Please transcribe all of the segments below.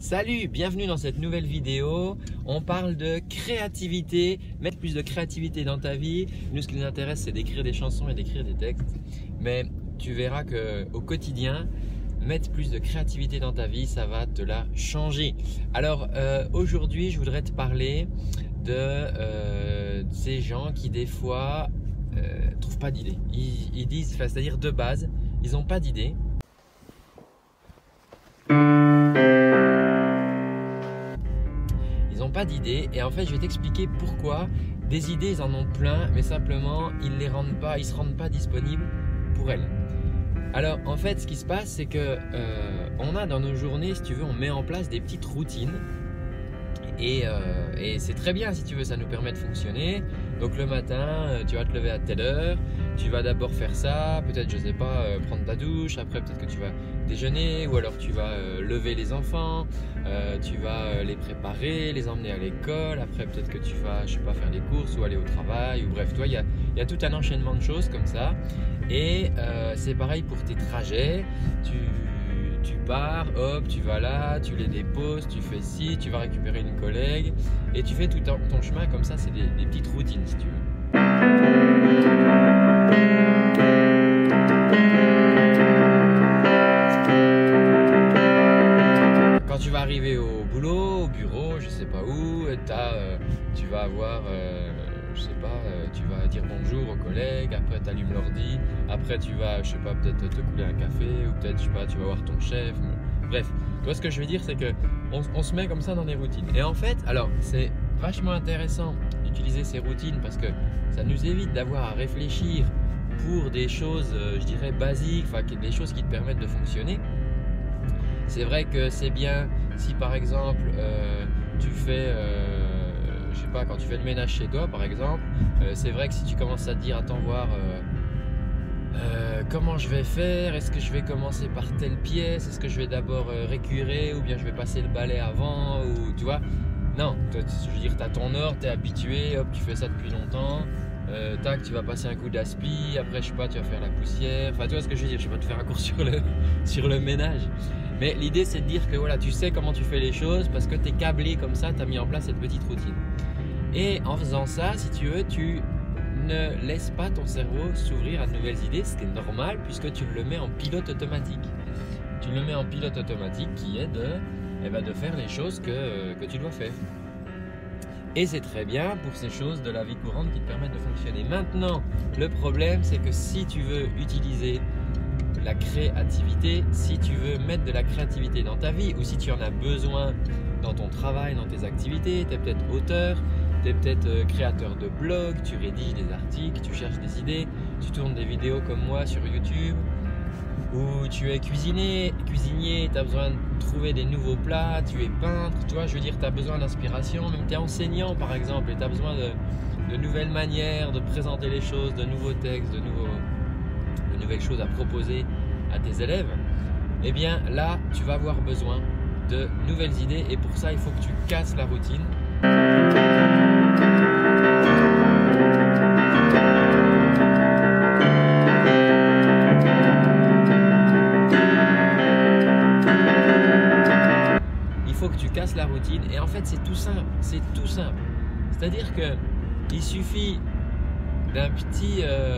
Salut, bienvenue dans cette nouvelle vidéo. On parle de créativité, mettre plus de créativité dans ta vie. Nous, ce qui nous intéresse, c'est d'écrire des chansons et d'écrire des textes. Mais tu verras qu'au quotidien, mettre plus de créativité dans ta vie, ça va te la changer. Alors, aujourd'hui, je voudrais te parler de ces gens qui, des fois, trouvent pas d'idées. Ils disent, c'est-à-dire de base, ils n'ont pas d'idées. Pas d'idées et en fait je vais t'expliquer pourquoi. Des idées ils en ont plein mais simplement ils se rendent pas disponibles pour elles. Alors en fait ce qui se passe c'est que on a dans nos journées, si tu veux, on met en place des petites routines et c'est très bien si tu veux, ça nous permet de fonctionner. Donc le matin tu vas te lever à telle heure, tu vas d'abord faire ça, peut-être je sais pas, prendre ta douche, après peut-être que tu vas déjeuner ou alors tu vas lever les enfants, tu vas les préparer, les emmener à l'école, après peut-être que tu vas, je sais pas, faire les courses ou aller au travail, ou bref, toi il y a tout un enchaînement de choses comme ça. Et c'est pareil pour tes trajets, tu pars, hop, tu vas là, tu les déposes, tu fais ci, tu vas récupérer une collègue et tu fais tout ton chemin comme ça. C'est des petites routines si tu veux. Quand tu vas arriver au boulot, au bureau, je sais pas où, tu vas avoir, je sais pas, tu vas dire bonjour aux collègues, après tu allumes l'ordi, après tu vas, je sais pas, peut-être te couler un café, ou peut-être, je sais pas, tu vas voir ton chef. Bref, toi ce que je veux dire c'est que on se met comme ça dans des routines. Et en fait, alors c'est vachement intéressant d'utiliser ces routines parce que ça nous évite d'avoir à réfléchir pour des choses, je dirais, basiques, enfin des choses qui te permettent de fonctionner. C'est vrai que c'est bien si par exemple tu fais, je sais pas, quand tu fais le ménage chez toi par exemple, c'est vrai que si tu commences à te dire attends voir comment je vais faire, est-ce que je vais commencer par telle pièce, est-ce que je vais d'abord récurer ou bien je vais passer le balai avant, ou tu vois, non, toi, je veux dire, tu as ton ordre, tu es habitué, hop, tu fais ça depuis longtemps. Tac, tu vas passer un coup d'aspi, après je sais pas, tu vas faire la poussière, enfin tu vois ce que je veux dire, je vais pas te faire un cours sur le ménage. Mais l'idée c'est de dire que voilà, tu sais comment tu fais les choses parce que tu es câblé comme ça, tu as mis en place cette petite routine. Et en faisant ça, si tu veux, tu ne laisses pas ton cerveau s'ouvrir à de nouvelles idées, ce qui est normal puisque tu le mets en pilote automatique. Tu le mets en pilote automatique qui est de faire les choses que tu dois faire. Et c'est très bien pour ces choses de la vie courante qui te permettent de fonctionner. Maintenant, le problème, c'est que si tu veux utiliser la créativité, si tu veux mettre de la créativité dans ta vie, ou si tu en as besoin dans ton travail, dans tes activités, tu es peut-être auteur, tu es peut-être créateur de blog, tu rédiges des articles, tu cherches des idées, tu tournes des vidéos comme moi sur YouTube, ou tu es cuisinier, tu as besoin de trouver des nouveaux plats, tu es peintre, tu vois, je veux dire, tu as besoin d'inspiration, même tu es enseignant par exemple, et tu as besoin de nouvelles manières de présenter les choses, de nouveaux textes, de nouvelles choses à proposer à tes élèves. Eh bien là, tu vas avoir besoin de nouvelles idées et pour ça, il faut que tu casses la routine. La routine et en fait c'est tout simple, c'est-à-dire que il suffit d'un petit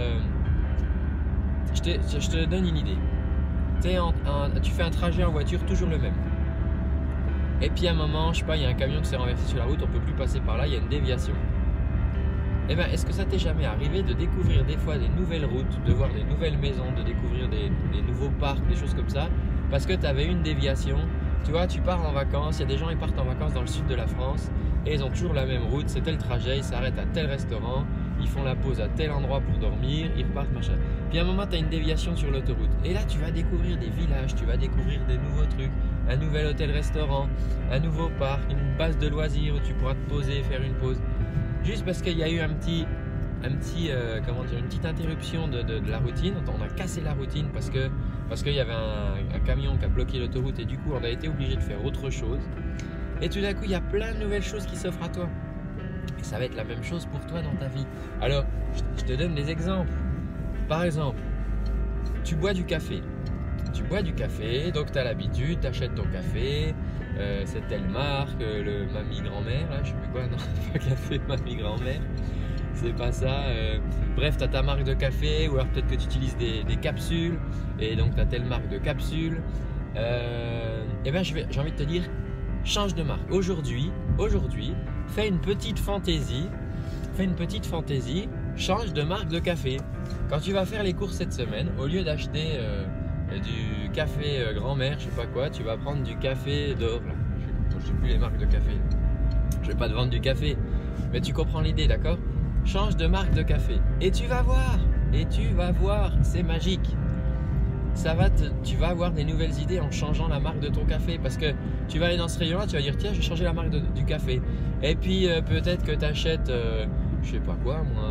je te donne une idée. Tu fais un trajet en voiture toujours le même et puis à un moment, je sais pas, il y a un camion qui s'est renversé sur la route, on peut plus passer par là, il y a une déviation. Et bien est-ce que ça t'est jamais arrivé de découvrir des fois des nouvelles routes, de voir des nouvelles maisons, de découvrir des nouveaux parcs, des choses comme ça parce que tu avais une déviation? Tu vois, tu pars en vacances, il y a des gens qui partent en vacances dans le sud de la France et ils ont toujours la même route, c'est tel trajet, ils s'arrêtent à tel restaurant, ils font la pause à tel endroit pour dormir, ils repartent, machin. Puis à un moment, tu as une déviation sur l'autoroute et là, tu vas découvrir des villages, tu vas découvrir des nouveaux trucs, un nouvel hôtel-restaurant, un nouveau parc, une base de loisirs où tu pourras te poser, faire une pause. Juste parce qu'il y a eu comment dire, une petite interruption de la routine, on a cassé la routine parce qu'il y avait un camion qui a bloqué l'autoroute et du coup on a été obligé de faire autre chose. Et tout d'un coup il y a plein de nouvelles choses qui s'offrent à toi. Et ça va être la même chose pour toi dans ta vie. Alors je te donne des exemples. Par exemple, tu bois du café. Donc tu as l'habitude, tu achètes ton café, c'est telle marque, le mamie grand-mère, là, je sais plus quoi, non, pas café mamie grand-mère, c'est pas ça. Bref, tu as ta marque de café, ou alors peut-être que tu utilises des capsules, et donc tu as telle marque de capsules. Et ben j'ai envie de te dire, change de marque. Aujourd'hui, fais une petite fantaisie, change de marque de café. Quand tu vas faire les courses cette semaine, au lieu d'acheter du café grand-mère, je sais pas quoi, tu vas prendre du café d'or. Je sais plus les marques de café. Je vais pas te vendre du café, mais tu comprends l'idée, d'accord? Change de marque de café et tu vas voir, c'est magique. Tu vas avoir des nouvelles idées en changeant la marque de ton café, parce que tu vas aller dans ce rayon-là, tu vas dire tiens, je vais changer la marque du café. Et puis peut-être que tu achètes, je sais pas quoi, moi.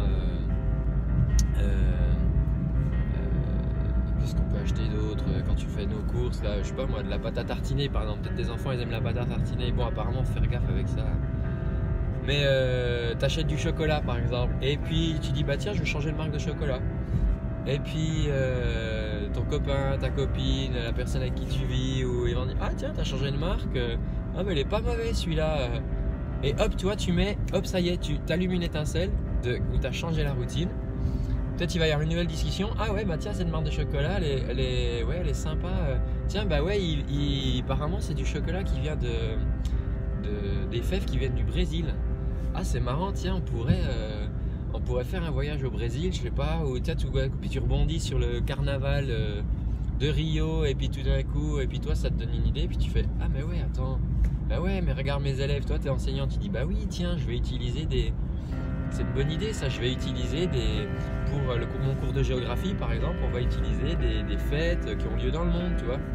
Qu'est-ce qu'on peut acheter d'autre quand tu fais nos courses là, je sais pas moi, de la pâte à tartiner par exemple. Peut-être tes enfants ils aiment la pâte à tartiner. Bon, apparemment, faut faire gaffe avec ça. Mais t'achètes du chocolat par exemple, et puis tu dis bah tiens, je vais changer de marque de chocolat. Et puis ton copain, ta copine, la personne avec qui tu vis, ou ils vont dire ah tiens, t'as changé de marque, ah mais il est pas mauvais celui-là. Et hop, tu vois, hop, ça y est, tu t'allumes une étincelle où tu as changé la routine. Peut-être il va y avoir une nouvelle discussion. Ah ouais, bah tiens, cette marque de chocolat, elle est sympa. Tiens, bah ouais, apparemment c'est du chocolat qui vient des fèves qui viennent du Brésil. Ah c'est marrant, tiens, on pourrait faire un voyage au Brésil, je sais pas, ou puis tu rebondis sur le carnaval de Rio, et puis tout d'un coup, et puis toi ça te donne une idée, puis tu fais ah mais ouais, attends, bah ouais, mais regarde mes élèves, toi t'es enseignant, tu dis bah oui, tiens, je vais utiliser c'est une bonne idée ça, je vais utiliser pour mon cours de géographie par exemple, on va utiliser des fêtes qui ont lieu dans le monde, tu vois.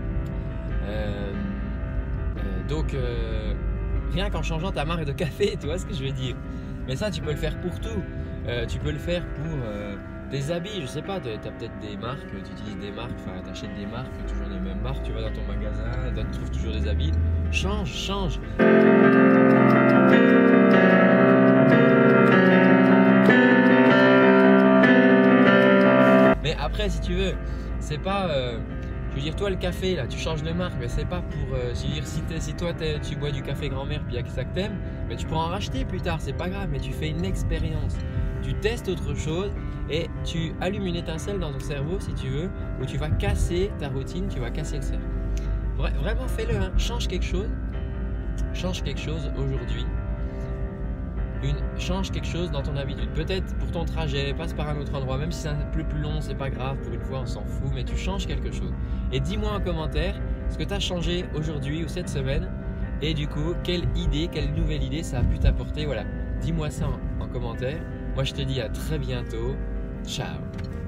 Donc rien qu'en changeant ta marque de café, tu vois ce que je veux dire. Mais ça tu peux le faire pour tout. Tu peux le faire pour tes habits, je sais pas, tu as peut-être des marques, tu utilises des marques, enfin tu achètes des marques, toujours les mêmes marques, tu vas dans ton magasin, tu trouves toujours des habits. Change. Mais après, si tu veux, c'est pas. Je veux dire, toi, le café, là, tu changes de marque, mais c'est pas pour. Je veux dire, si toi, tu bois du café grand-mère, puis il y a que ça que t'aimes, mais tu pourras en racheter plus tard, c'est pas grave, mais tu fais une expérience. Tu testes autre chose et tu allumes une étincelle dans ton cerveau, si tu veux, où tu vas casser ta routine, tu vas casser le cerveau. Vraiment, fais-le, hein. Change quelque chose aujourd'hui. Change quelque chose dans ton habitude. Peut-être pour ton trajet, passe par un autre endroit, même si c'est un peu plus long, c'est pas grave, pour une fois on s'en fout, mais tu changes quelque chose. Et dis-moi en commentaire ce que tu as changé aujourd'hui ou cette semaine, et du coup, quelle nouvelle idée ça a pu t'apporter. Voilà, dis-moi ça en commentaire. Moi je te dis à très bientôt. Ciao.